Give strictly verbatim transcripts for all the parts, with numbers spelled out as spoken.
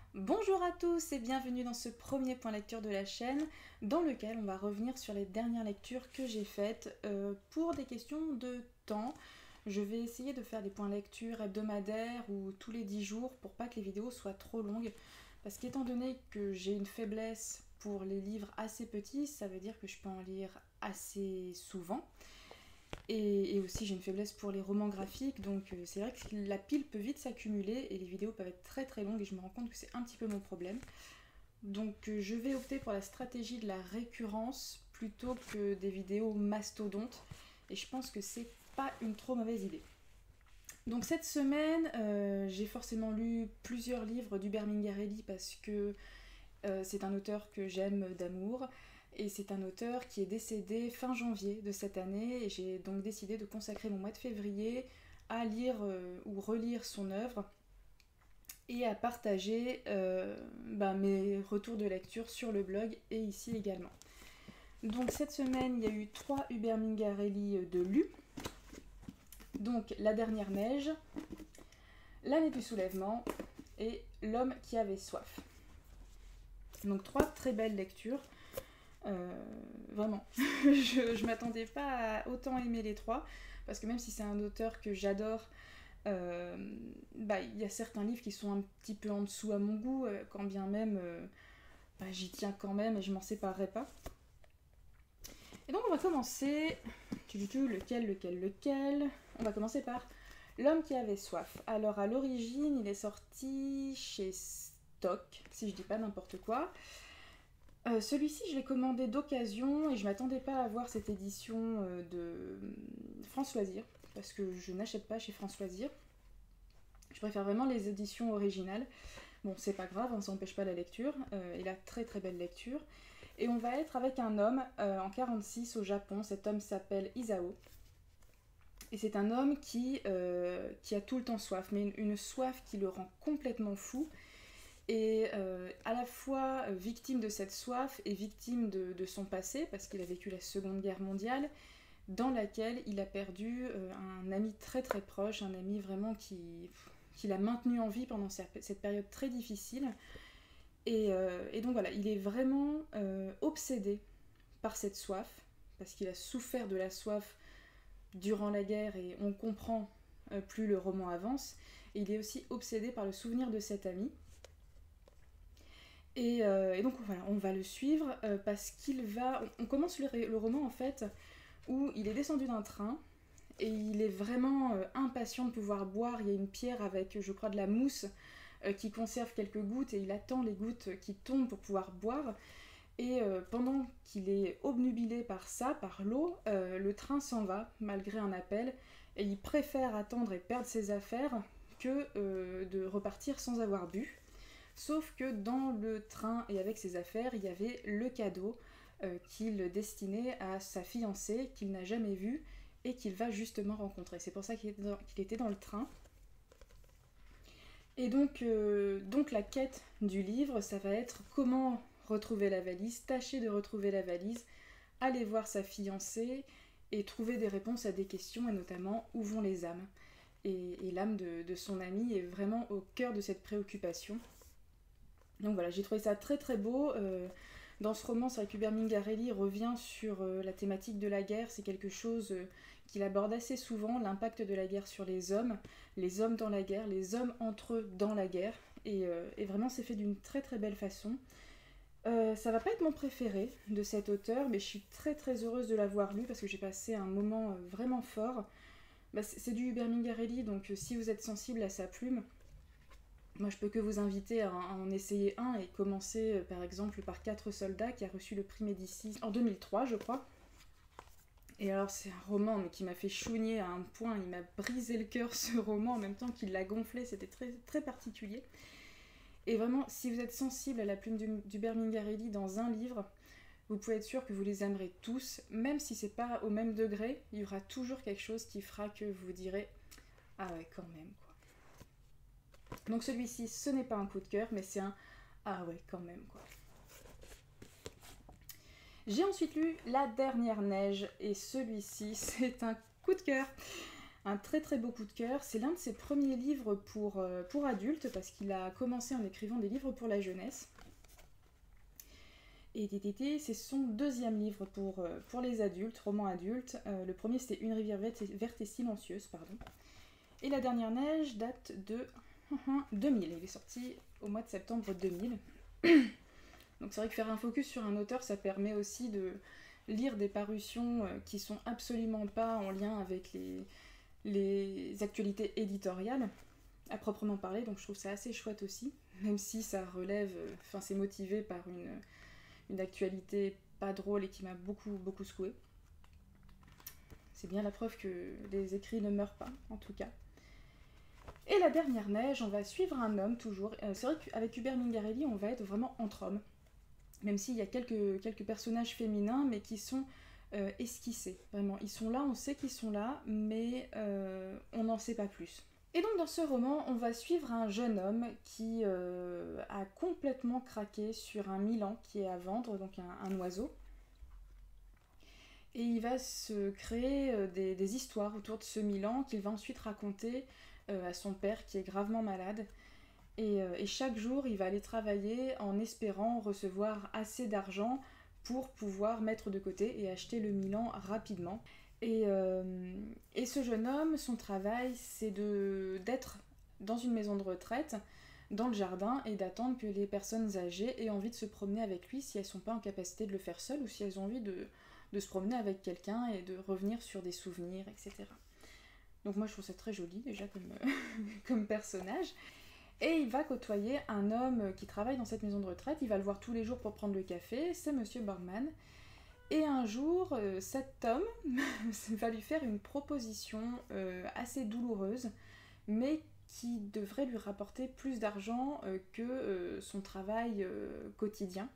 Bonjour à tous et bienvenue dans ce premier point lecture de la chaîne dans lequel on va revenir sur les dernières lectures que j'ai faites euh, pour des questions de temps. Je vais essayer de faire des points lecture hebdomadaires ou tous les dix jours pour pas que les vidéos soient trop longues parce qu'étant donné que j'ai une faiblesse pour les livres assez petits, ça veut dire que je peux en lire assez souvent. Et, et aussi j'ai une faiblesse pour les romans graphiques, donc euh, c'est vrai que la pile peut vite s'accumuler et les vidéos peuvent être très très longues et je me rends compte que c'est un petit peu mon problème. Donc euh, je vais opter pour la stratégie de la récurrence plutôt que des vidéos mastodontes et je pense que c'est pas une trop mauvaise idée. Donc cette semaine, euh, j'ai forcément lu plusieurs livres d'Hubert Mingarelli parce que euh, c'est un auteur que j'aime d'amour. Et c'est un auteur qui est décédé fin janvier de cette année et j'ai donc décidé de consacrer mon mois de février à lire euh, ou relire son œuvre et à partager euh, bah, mes retours de lecture sur le blog et ici également. Donc cette semaine, il y a eu trois Hubert Mingarelli de lus. Donc La dernière neige, L'année du soulèvement et L'homme qui avait soif. Donc trois très belles lectures. Euh, vraiment, je, je m'attendais pas à autant aimer les trois, parce que même si c'est un auteur que j'adore, euh, bah, y a certains livres qui sont un petit peu en dessous à mon goût, euh, quand bien même euh, bah, j'y tiens quand même et je m'en séparerai pas. Et donc on va commencer, tu dis tout, lequel, lequel, lequel, on va commencer par L'homme qui avait soif. Alors à l'origine il est sorti chez Stock, si je dis pas n'importe quoi. Euh, Celui-ci, je l'ai commandé d'occasion et je m'attendais pas à voir cette édition euh, de France Loisirs parce que je n'achète pas chez France Loisirs. Je préfère vraiment les éditions originales. Bon, c'est pas grave, hein, ça n'empêche pas la lecture. Euh, et la très très belle lecture. Et on va être avec un homme euh, en quarante-six au Japon. Cet homme s'appelle Isao. Et c'est un homme qui, euh, qui a tout le temps soif, mais une, une soif qui le rend complètement fou. Et euh, à la fois euh, victime de cette soif et victime de, de son passé, parce qu'il a vécu la Seconde Guerre mondiale, dans laquelle il a perdu euh, un ami très très proche, un ami vraiment qui, qui l'a maintenu en vie pendant cette période très difficile. Et, euh, et donc voilà, il est vraiment euh, obsédé par cette soif, parce qu'il a souffert de la soif durant la guerre et on comprend euh, plus le roman avance. Et il est aussi obsédé par le souvenir de cet ami. Et, euh, et donc voilà, on va le suivre euh, parce qu'il va... On commence le, le roman en fait où il est descendu d'un train et il est vraiment euh, impatient de pouvoir boire. Il y a une pierre avec, je crois, de la mousse euh, qui conserve quelques gouttes et il attend les gouttes qui tombent pour pouvoir boire. Et euh, pendant qu'il est obnubilé par ça, par l'eau, euh, le train s'en va malgré un appel et il préfère attendre et perdre ses affaires que euh, de repartir sans avoir bu. Sauf que dans le train et avec ses affaires, il y avait le cadeau euh, qu'il destinait à sa fiancée, qu'il n'a jamais vue et qu'il va justement rencontrer. C'est pour ça qu'il était dans, qu'il était dans le train. Et donc, euh, donc la quête du livre, ça va être comment retrouver la valise, tâcher de retrouver la valise, aller voir sa fiancée et trouver des réponses à des questions, et notamment où vont les âmes. Et, et l'âme de, de son ami est vraiment au cœur de cette préoccupation. Donc voilà, j'ai trouvé ça très très beau. Euh, dans ce roman, c'est vrai qu'Hubert Mingarelli revient sur euh, la thématique de la guerre. C'est quelque chose euh, qu'il aborde assez souvent, l'impact de la guerre sur les hommes, les hommes dans la guerre, les hommes entre eux dans la guerre. Et, euh, et vraiment, c'est fait d'une très très belle façon. Euh, ça va pas être mon préféré de cet auteur, mais je suis très très heureuse de l'avoir lu parce que j'ai passé un moment euh, vraiment fort. Bah, c'est, c'est du Hubert Mingarelli, donc euh, si vous êtes sensible à sa plume, moi, je peux que vous inviter à en essayer un et commencer par exemple par Quatre soldats qui a reçu le prix Médicis en deux mille trois, je crois. Et alors, c'est un roman mais qui m'a fait chougner à un point, il m'a brisé le cœur ce roman en même temps qu'il l'a gonflé, c'était très, très particulier. Et vraiment, si vous êtes sensible à la plume d'Hubert Mingarelli dans un livre, vous pouvez être sûr que vous les aimerez tous, même si c'est pas au même degré, il y aura toujours quelque chose qui fera que vous direz « Ah ouais, quand même, quoi ». Donc celui-ci, ce n'est pas un coup de cœur, mais c'est un « Ah ouais, quand même, quoi ». J'ai ensuite lu La dernière neige, et celui-ci, c'est un coup de cœur. un très très beau coup de cœur. C'est l'un de ses premiers livres pour, euh, pour adultes, parce qu'il a commencé en écrivant des livres pour la jeunesse. Et T T T, c'est son deuxième livre pour, euh, pour les adultes, roman adulte. Euh, le premier, c'était Une rivière verte et, verte et silencieuse, pardon. Et La dernière neige date de deux mille. Il est sorti au mois de septembre deux mille. Donc c'est vrai que faire un focus sur un auteur, ça permet aussi de lire des parutions euh, qui sont absolument pas en lien avec les, les actualités éditoriales, à proprement parler. Donc je trouve ça assez chouette aussi, même si ça relève, enfin euh, c'est motivé par une... une actualité pas drôle et qui m'a beaucoup, beaucoup secouée. C'est bien la preuve que les écrits ne meurent pas, en tout cas. Et La dernière neige, on va suivre un homme, toujours. Euh, c'est vrai qu'avec Hubert Mingarelli, on va être vraiment entre hommes. Même s'il y a quelques, quelques personnages féminins, mais qui sont euh, esquissés, vraiment. Ils sont là, on sait qu'ils sont là, mais euh, on n'en sait pas plus. Et donc dans ce roman, on va suivre un jeune homme qui euh, a complètement craqué sur un milan qui est à vendre, donc un, un oiseau. Et il va se créer euh, des, des histoires autour de ce milan qu'il va ensuite raconter euh, à son père qui est gravement malade. Et, euh, et chaque jour, il va aller travailler en espérant recevoir assez d'argent pour pouvoir mettre de côté et acheter le milan rapidement. Et, euh, et ce jeune homme, son travail, c'est de, d'être dans une maison de retraite, dans le jardin, et d'attendre que les personnes âgées aient envie de se promener avec lui si elles ne sont pas en capacité de le faire seules ou si elles ont envie de, de se promener avec quelqu'un et de revenir sur des souvenirs, et cetera. Donc moi je trouve ça très joli déjà comme, comme personnage. Et il va côtoyer un homme qui travaille dans cette maison de retraite, il va le voir tous les jours pour prendre le café, c'est Monsieur Borgman. Et un jour, euh, cet homme va lui faire une proposition euh, assez douloureuse, mais qui devrait lui rapporter plus d'argent euh, que euh, son travail euh, quotidien.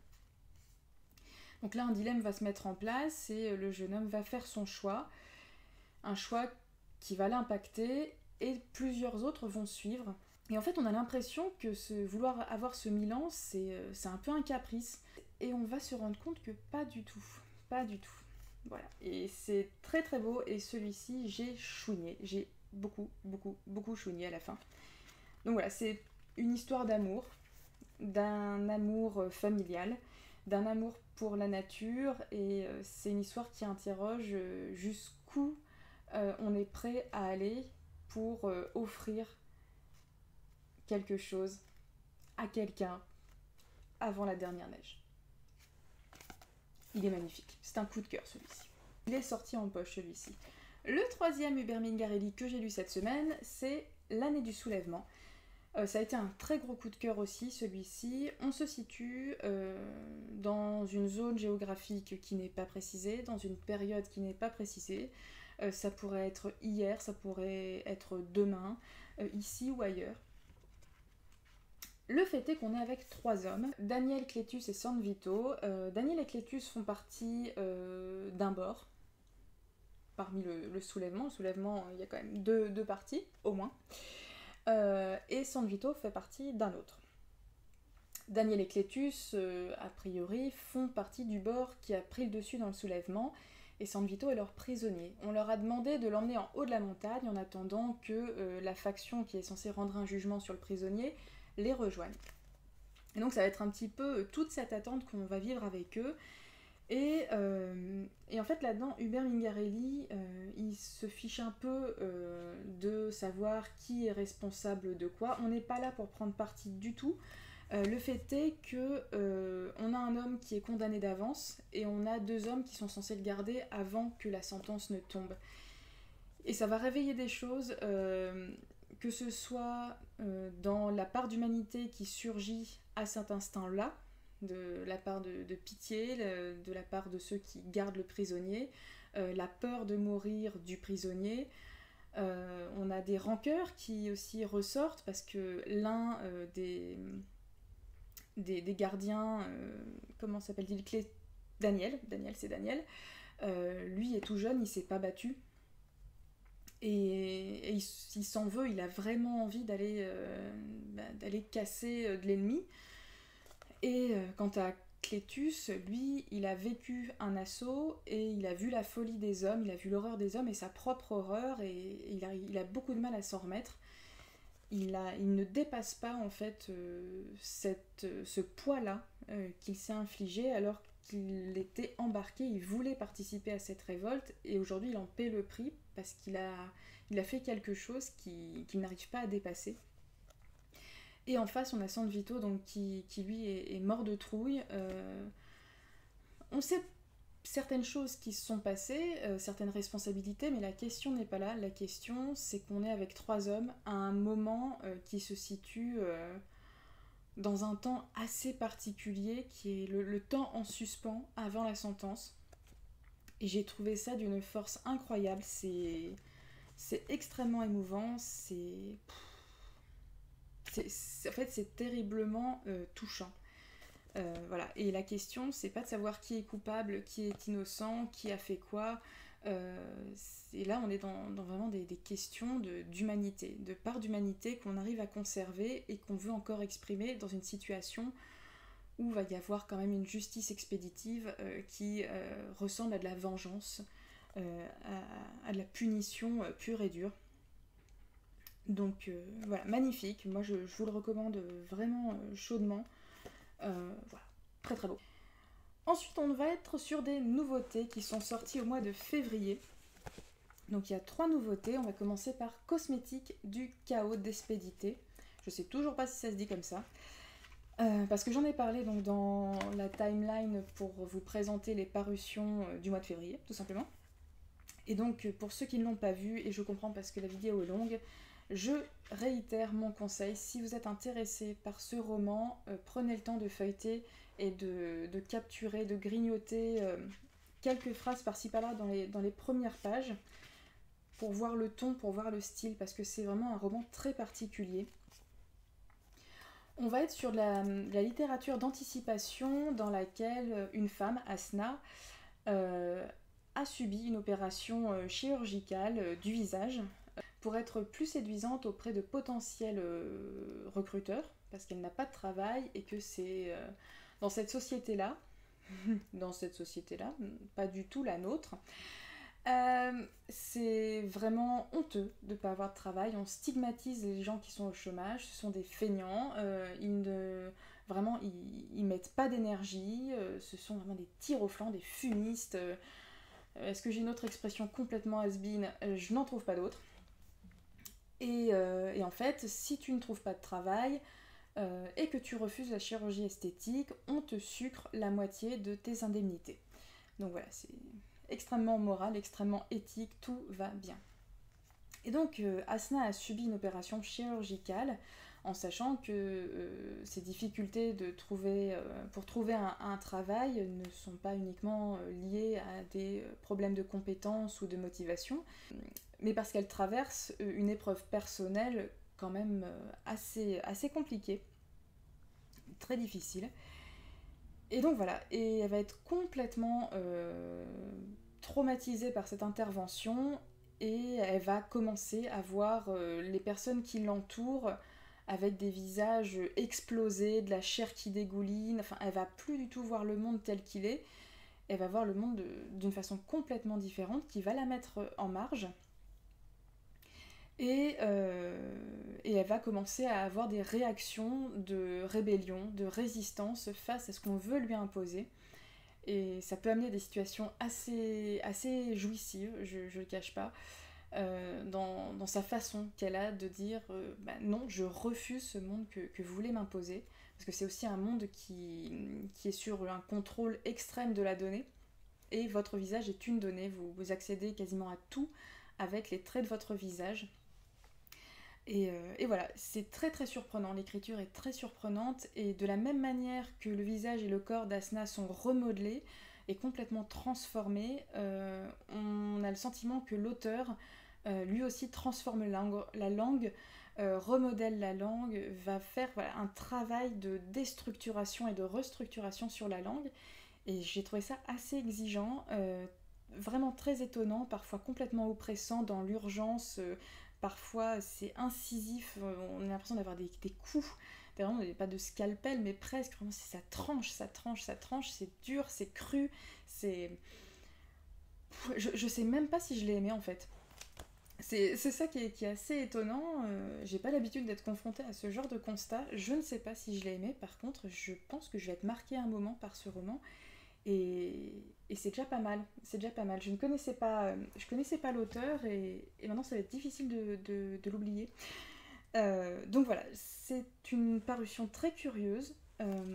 Donc là, un dilemme va se mettre en place et le jeune homme va faire son choix, un choix qui va l'impacter et plusieurs autres vont suivre. Et en fait, on a l'impression que ce, vouloir avoir ce milan, c'est, c'est un peu un caprice. Et on va se rendre compte que pas du tout. Pas du tout. Voilà. Et c'est très très beau. Et celui-ci, j'ai chouigné. J'ai beaucoup, beaucoup, beaucoup chouigné à la fin. Donc voilà, c'est une histoire d'amour. D'un amour familial. D'un amour pour la nature. Et c'est une histoire qui interroge jusqu'où euh, on est prêt à aller pour euh, offrir quelque chose à quelqu'un avant la dernière neige. Il est magnifique. C'est un coup de cœur celui-ci. Il est sorti en poche celui-ci. Le troisième Hubert Mingarelli que j'ai lu cette semaine, c'est L'année du soulèvement. Euh, ça a été un très gros coup de cœur aussi celui-ci. On se situe euh, dans une zone géographique qui n'est pas précisée, dans une période qui n'est pas précisée. Euh, ça pourrait être hier, ça pourrait être demain, euh, ici ou ailleurs. Le fait est qu'on est avec trois hommes, Daniel, Clétus et San Vito. Euh, Daniel et Clétus font partie euh, d'un bord, parmi le, le soulèvement. Le soulèvement, il y a quand même deux, deux parties, au moins. Euh, et San Vito fait partie d'un autre. Daniel et Clétus, euh, a priori, font partie du bord qui a pris le dessus dans le soulèvement, et San Vito est leur prisonnier. On leur a demandé de l'emmener en haut de la montagne en attendant que euh, la faction qui est censée rendre un jugement sur le prisonnier les rejoignent. Et donc ça va être un petit peu toute cette attente qu'on va vivre avec eux. Et, euh, et en fait là-dedans, Hubert Mingarelli, euh, il se fiche un peu euh, de savoir qui est responsable de quoi. On n'est pas là pour prendre parti du tout. Euh, le fait est que euh, on a un homme qui est condamné d'avance et on a deux hommes qui sont censés le garder avant que la sentence ne tombe. Et ça va réveiller des choses... Euh, que ce soit euh, dans la part d'humanité qui surgit à cet instant-là, de la part de, de pitié, le, de la part de ceux qui gardent le prisonnier, euh, la peur de mourir du prisonnier. Euh, on a des rancœurs qui aussi ressortent parce que l'un euh, des, des, des gardiens, euh, comment s'appelle-t-il, Clé... Daniel, Daniel c'est Daniel, euh, lui est tout jeune, il s'est pas battu. Et, et il, il s'en veut, il a vraiment envie d'aller, euh, bah, d'aller casser euh, de l'ennemi. Et euh, quant à Clétus, lui, il a vécu un assaut et il a vu la folie des hommes, il a vu l'horreur des hommes et sa propre horreur, et il a, il a beaucoup de mal à s'en remettre. Il, a, il ne dépasse pas en fait euh, cette, ce poids-là euh, qu'il s'est infligé alors qu'il était embarqué, il voulait participer à cette révolte et aujourd'hui il en paie le prix parce qu'il a, il a fait quelque chose qu'il qui n'arrive pas à dépasser. Et en face on a San Vito donc, qui, qui lui est, est mort de trouille. Euh, on sait certaines choses qui se sont passées, euh, certaines responsabilités, mais la question n'est pas là. La question, c'est qu'on est avec trois hommes à un moment euh, qui se situe euh, dans un temps assez particulier, qui est le, le temps en suspens avant la sentence. Et j'ai trouvé ça d'une force incroyable. C'est, c'est extrêmement émouvant. C'est, c'est, c'est en fait, c'est terriblement euh, touchant. Euh, voilà. Et la question, c'est pas de savoir qui est coupable, qui est innocent, qui a fait quoi. Euh, et là, on est dans, dans vraiment des, des questions de, d'humanité, de part d'humanité qu'on arrive à conserver et qu'on veut encore exprimer dans une situation où il va y avoir quand même une justice expéditive euh, qui euh, ressemble à de la vengeance, euh, à, à de la punition euh, pure et dure. Donc euh, voilà, magnifique. Moi, je, je vous le recommande vraiment euh, chaudement. Euh, voilà, très très beau. Ensuite, on va être sur des nouveautés qui sont sorties au mois de février. Donc il y a trois nouveautés. On va commencer par Cosmétique du chaos d'Expédité. Je sais toujours pas si ça se dit comme ça. Euh, parce que j'en ai parlé donc, dans la timeline pour vous présenter les parutions euh, du mois de février, tout simplement. Et donc, pour ceux qui ne l'ont pas vu, et je comprends parce que la vidéo est longue, je réitère mon conseil, si vous êtes intéressé par ce roman, euh, prenez le temps de feuilleter et de, de capturer, de grignoter euh, quelques phrases par-ci par-là dans les, dans les premières pages, pour voir le ton, pour voir le style, parce que c'est vraiment un roman très particulier. On va être sur la, la littérature d'anticipation dans laquelle une femme, Asna, euh, a subi une opération euh, chirurgicale euh, du visage pour être plus séduisante auprès de potentiels euh, recruteurs, parce qu'elle n'a pas de travail et que c'est euh, dans cette société-là, dans cette société-là, pas du tout la nôtre, euh, c'est vraiment honteux de ne pas avoir de travail. On stigmatise les gens qui sont au chômage, ce sont des feignants, euh, ils ne... vraiment ils, ils mettent pas d'énergie, euh, ce sont vraiment des tirs au flanc, des fumistes. Euh, est-ce que j'ai une autre expression complètement has-been? euh, Je n'en trouve pas d'autre. Et, euh, et en fait, si tu ne trouves pas de travail euh, et que tu refuses la chirurgie esthétique, on te sucre la moitié de tes indemnités. Donc voilà, c'est extrêmement moral, extrêmement éthique, tout va bien. Et donc euh, Asna a subi une opération chirurgicale en sachant que euh, ses difficultés de trouver, euh, pour trouver un, un travail ne sont pas uniquement euh, liées à des problèmes de compétences ou de motivation, mais parce qu'elle traverse une épreuve personnelle quand même euh, assez, assez compliquée, très difficile. Et donc voilà, et elle va être complètement euh, traumatisée par cette intervention et elle va commencer à voir euh, les personnes qui l'entourent avec des visages explosés, de la chair qui dégouline, enfin elle va plus du tout voir le monde tel qu'il est, elle va voir le monde de, d'une façon complètement différente qui va la mettre en marge. Et, euh, et elle va commencer à avoir des réactions de rébellion, de résistance face à ce qu'on veut lui imposer. Et ça peut amener à des situations assez, assez jouissives, je ne le cache pas, euh, dans, dans sa façon qu'elle a de dire euh, bah non, je refuse ce monde que, que vous voulez m'imposer. Parce que c'est aussi un monde qui, qui est sur un contrôle extrême de la donnée. Et votre visage est une donnée, vous, vous accédez quasiment à tout avec les traits de votre visage. Et, euh, et voilà, c'est très très surprenant, l'écriture est très surprenante, et de la même manière que le visage et le corps d'Asna sont remodelés et complètement transformés, euh, on a le sentiment que l'auteur, euh, lui aussi, transforme la langue, la langue euh, remodèle la langue, va faire voilà, un travail de déstructuration et de restructuration sur la langue, et j'ai trouvé ça assez exigeant, euh, vraiment très étonnant, parfois complètement oppressant dans l'urgence. Euh, Parfois, c'est incisif, on a l'impression d'avoir des, des coups, vraiment pas de scalpel, mais presque, vraiment ça tranche, ça tranche, ça tranche, c'est dur, c'est cru, c'est... Je, je sais même pas si je l'ai aimé en fait. C'est ça qui est, qui est assez étonnant, euh, j'ai pas l'habitude d'être confrontée à ce genre de constat, je ne sais pas si je l'ai aimé, par contre je pense que je vais être marquée un moment par ce roman, et, et c'est déjà pas mal, c'est déjà pas mal. Je ne connaissais pas, euh, je connaissais pas l'auteur, et, et maintenant ça va être difficile de, de, de l'oublier. Euh, donc voilà, c'est une parution très curieuse, euh,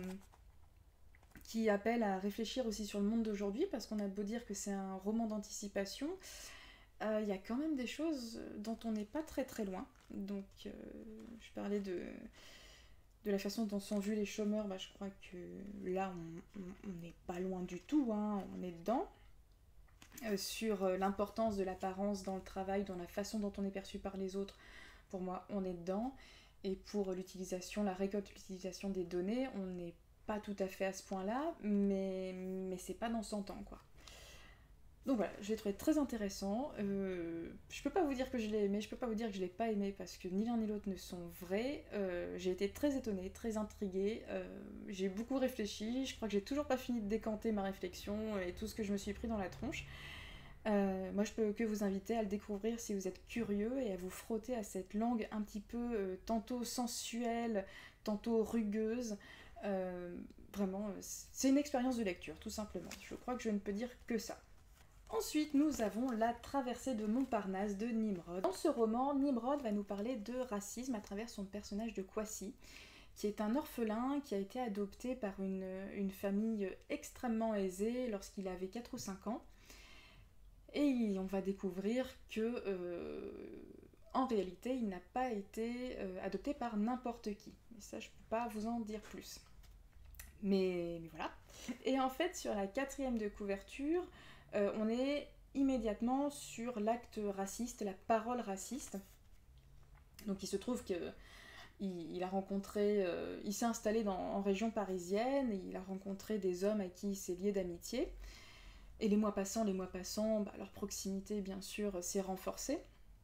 qui appelle à réfléchir aussi sur le monde d'aujourd'hui, parce qu'on a beau dire que c'est un roman d'anticipation, il euh, y a quand même des choses dont on n'est pas très très loin. Donc, euh, je parlais de, de la façon dont sont vus les chômeurs, bah, je crois que là, on n'est pas loin du tout, hein, on est dedans. Euh, sur l'importance de l'apparence dans le travail, dans la façon dont on est perçu par les autres, pour moi, on est dedans. Et pour l'utilisation, la récolte, l'utilisation des données, on n'est pas tout à fait à ce point-là, mais, mais c'est pas dans cent ans, quoi. Donc voilà, je l'ai trouvé très intéressant. Euh, je peux pas vous dire que je l'ai aimé, je peux pas vous dire que je l'ai pas aimé parce que ni l'un ni l'autre ne sont vrais. Euh, j'ai été très étonnée, très intriguée. Euh, j'ai beaucoup réfléchi. Je crois que j'ai toujours pas fini de décanter ma réflexion et tout ce que je me suis pris dans la tronche. Euh, moi, je peux que vous inviter à le découvrir si vous êtes curieux et à vous frotter à cette langue un petit peu euh, tantôt sensuelle, tantôt rugueuse. Euh, vraiment, c'est une expérience de lecture, tout simplement. Je crois que je ne peux dire que ça. Ensuite, nous avons La traversée de Montparnasse de Nimrod. Dans ce roman, Nimrod va nous parler de racisme à travers son personnage de Kwasi, qui est un orphelin qui a été adopté par une, une famille extrêmement aisée lorsqu'il avait quatre ou cinq ans. Et on va découvrir que, euh, en réalité, il n'a pas été euh, adopté par n'importe qui. Et ça, je ne peux pas vous en dire plus. Mais, mais voilà. Et en fait, sur la quatrième de couverture, Euh, on est immédiatement sur l'acte raciste, la parole raciste. Donc il se trouve que il, il a rencontré, euh, il s'est installé dans, en région parisienne, et il a rencontré des hommes à qui il s'est lié d'amitié. Et les mois passant, les mois passant, bah, leur proximité bien sûr s'est renforcée.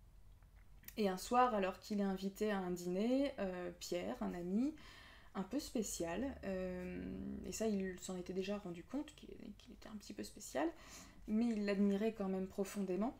Et un soir, alors qu'il est invité à un dîner, euh, Pierre, un ami, un peu spécial, euh, et ça il s'en était déjà rendu compte qu'il qu'il était un petit peu spécial, mais il l'admirait quand même profondément.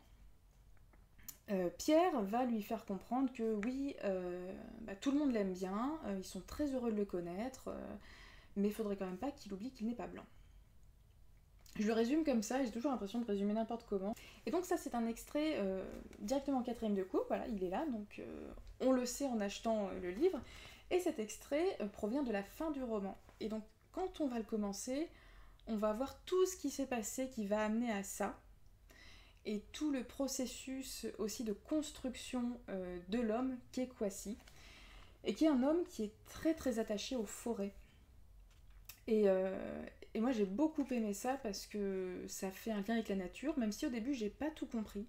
Euh, Pierre va lui faire comprendre que oui, euh, bah, tout le monde l'aime bien, euh, ils sont très heureux de le connaître, euh, mais il faudrait quand même pas qu'il oublie qu'il n'est pas blanc. Je le résume comme ça, j'ai toujours l'impression de résumer n'importe comment. Et donc ça c'est un extrait euh, directement en quatrième de coupe, voilà, il est là, donc euh, on le sait en achetant euh, le livre, et cet extrait euh, provient de la fin du roman. Et donc quand on va le commencer, on va voir tout ce qui s'est passé qui va amener à ça, et tout le processus aussi de construction euh, de l'homme qu'est Kwasi, et qui est un homme qui est très très attaché aux forêts. Et, euh, et moi j'ai beaucoup aimé ça parce que ça fait un lien avec la nature, même si au début j'ai pas tout compris.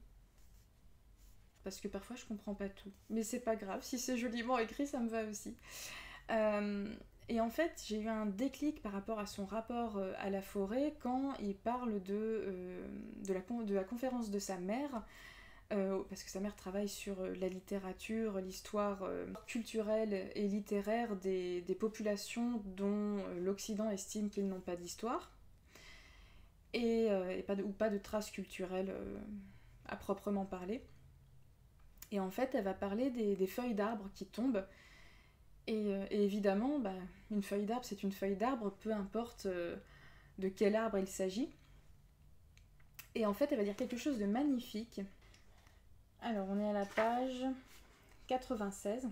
Parce que parfois je comprends pas tout. Mais c'est pas grave, si c'est joliment écrit, ça me va aussi. Euh, Et en fait, j'ai eu un déclic par rapport à son rapport à la forêt quand il parle de, euh, de, la, de la conférence de sa mère, euh, parce que sa mère travaille sur la littérature, l'histoire euh, culturelle et littéraire des, des populations dont l'Occident estime qu'ils n'ont pas d'histoire, et, euh, et pas de, ou pas de traces culturelles euh, à proprement parler. Et en fait, elle va parler des, des feuilles d'arbres qui tombent. Et, euh, et évidemment, bah, une feuille d'arbre, c'est une feuille d'arbre, peu importe euh, de quel arbre il s'agit. Et en fait, elle va dire quelque chose de magnifique. Alors, on est à la page quatre-vingt-seize.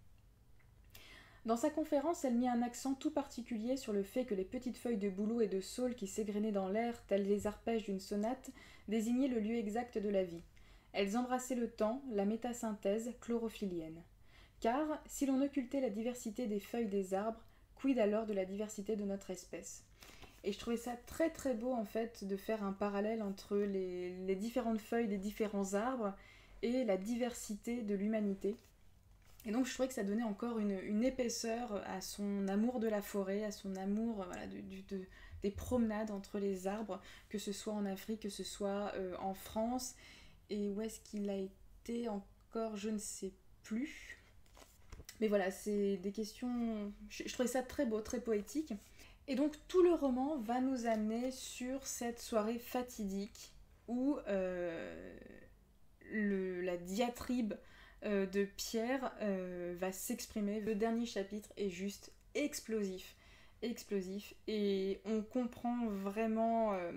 Dans sa conférence, elle mit un accent tout particulier sur le fait que les petites feuilles de bouleau et de saule qui s'égrenaient dans l'air, telles les arpèges d'une sonate, désignaient le lieu exact de la vie. Elles embrassaient le temps, la métasynthèse chlorophyllienne. Car, si l'on occultait la diversité des feuilles des arbres, quid alors de la diversité de notre espèce? Et je trouvais ça très très beau en fait de faire un parallèle entre les, les différentes feuilles des différents arbres et la diversité de l'humanité. Et donc je trouvais que ça donnait encore une, une épaisseur à son amour de la forêt, à son amour voilà, du, du, de, des promenades entre les arbres, que ce soit en Afrique, que ce soit euh, en France. Et où est-ce qu'il a été encore, je ne sais plus. Mais voilà, c'est des questions... Je, je trouvais ça très beau, très poétique. Et donc tout le roman va nous amener sur cette soirée fatidique où euh, le, la diatribe euh, de Pierre euh, va s'exprimer. Le dernier chapitre est juste explosif. Explosif. Et on comprend vraiment euh,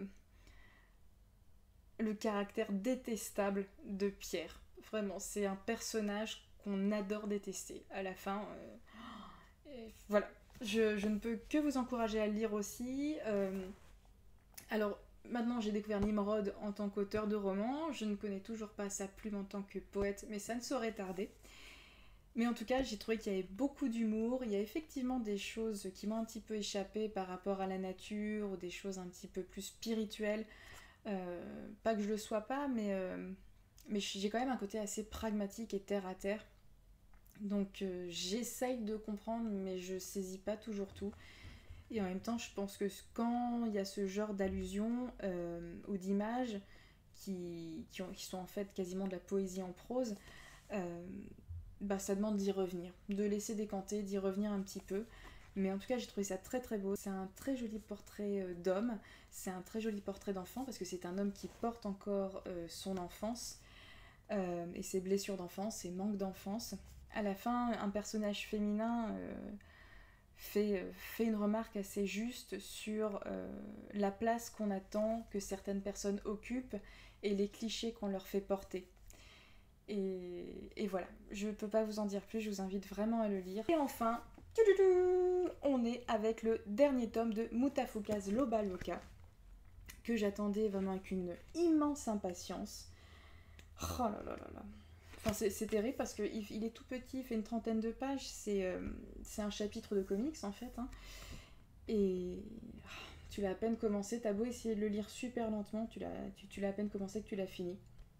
le caractère détestable de Pierre. Vraiment, c'est un personnage qu'on adore détester. À la fin, euh, et voilà. Je, je ne peux que vous encourager à le lire aussi. Euh, alors, maintenant j'ai découvert Nimrod en tant qu'auteur de romans. Je ne connais toujours pas sa plume en tant que poète, mais ça ne saurait tarder. Mais en tout cas, j'ai trouvé qu'il y avait beaucoup d'humour. Il y a effectivement des choses qui m'ont un petit peu échappé par rapport à la nature, ou des choses un petit peu plus spirituelles. Euh, pas que je le sois pas, mais, euh, mais j'ai quand même un côté assez pragmatique et terre à terre. Donc euh, j'essaye de comprendre, mais je saisis pas toujours tout. Et en même temps, je pense que quand il y a ce genre d'allusions euh, ou d'images qui, qui, ont, qui sont en fait quasiment de la poésie en prose, euh, bah, ça demande d'y revenir, de laisser décanter, d'y revenir un petit peu. Mais en tout cas, j'ai trouvé ça très très beau. C'est un très joli portrait euh, d'homme, c'est un très joli portrait d'enfant, parce que c'est un homme qui porte encore euh, son enfance, euh, et ses blessures d'enfance, ses manques d'enfance. À la fin, un personnage féminin euh, fait, fait une remarque assez juste sur euh, la place qu'on attend que certaines personnes occupent et les clichés qu'on leur fait porter. Et, et voilà, je ne peux pas vous en dire plus, je vous invite vraiment à le lire. Et enfin, on est avec le dernier tome de Mutafukaz Loba Loka, que j'attendais vraiment avec une immense impatience. Oh là là là là. Enfin, c'est, c'est terrible parce qu'il il est tout petit, il fait une trentaine de pages, c'est, euh, c'est un chapitre de comics en fait. Hein. Et tu l'as à peine commencé, t'as beau essayer de le lire super lentement, tu l'as, tu, tu l'as à peine commencé que tu l'as fini.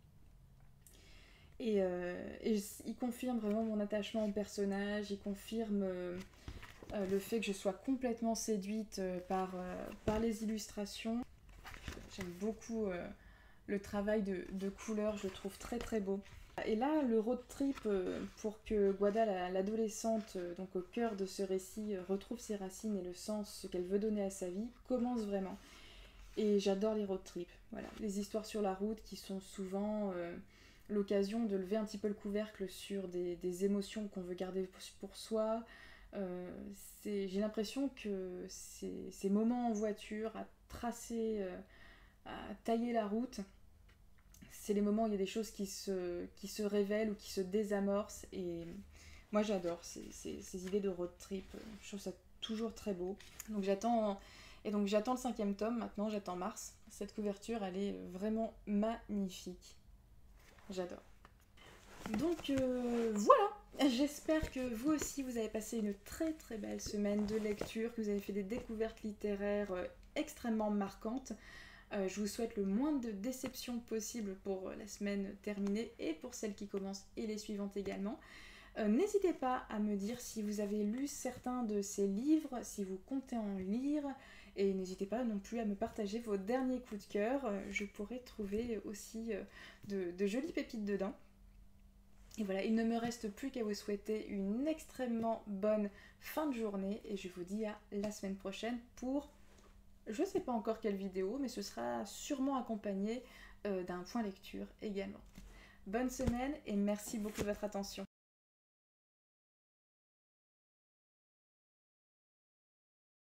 Et, euh, et il confirme vraiment mon attachement au personnage, il confirme euh, euh, le fait que je sois complètement séduite euh, par, euh, par les illustrations. J'aime beaucoup euh, le travail de, de couleurs, je le trouve très très beau. Et là, le road trip euh, pour que Guada, la, l'adolescente, euh, donc au cœur de ce récit, euh, retrouve ses racines et le sens qu'elle veut donner à sa vie, commence vraiment. Et j'adore les road trips. Voilà. Les histoires sur la route qui sont souvent euh, l'occasion de lever un petit peu le couvercle sur des, des émotions qu'on veut garder pour soi. Euh, c'est, j'ai l'impression que ces, ces moments en voiture, à tracer, euh, à tailler la route, c'est les moments où il y a des choses qui se, qui se révèlent ou qui se désamorcent. Et moi j'adore ces, ces, ces idées de road trip. Je trouve ça toujours très beau. Donc j'attends... Et donc j'attends le cinquième tome, maintenant j'attends mars. Cette couverture, elle est vraiment magnifique. J'adore. Donc euh, voilà, j'espère que vous aussi vous avez passé une très très belle semaine de lecture, que vous avez fait des découvertes littéraires euh, extrêmement marquantes. Euh, je vous souhaite le moins de déceptions possible pour la semaine terminée et pour celle qui commence et les suivantes également. Euh, n'hésitez pas à me dire si vous avez lu certains de ces livres, si vous comptez en lire, et n'hésitez pas non plus à me partager vos derniers coups de cœur. Euh, je pourrais trouver aussi euh, de, de jolies pépites dedans. Et voilà, il ne me reste plus qu'à vous souhaiter une extrêmement bonne fin de journée, et je vous dis à la semaine prochaine pour... Je ne sais pas encore quelle vidéo, mais ce sera sûrement accompagné euh, d'un point lecture également. Bonne semaine et merci beaucoup de votre attention.